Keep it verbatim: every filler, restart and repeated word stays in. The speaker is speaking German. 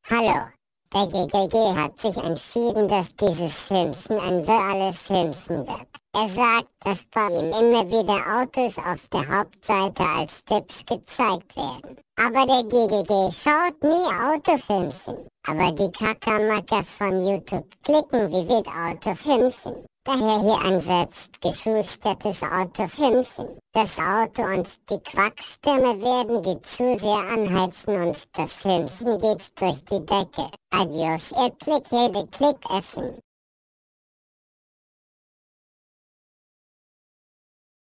Hallo, der G G G hat sich entschieden, dass dieses Filmchen ein virales Filmchen wird. Er sagt, dass bei ihm immer wieder Autos auf der Hauptseite als Tipps gezeigt werden. Aber der G G G schaut nie Autofilmchen. Aber die Kackermacker von YouTube klicken wie wild Autofilmchen. Daher hier ein selbst geschustertes Autofilmchen. Das Auto und die Quackstimme werden die Zuseher anheizen und das Filmchen geht durch die Decke. Adios, ihr Klick, jede Klickäffchen.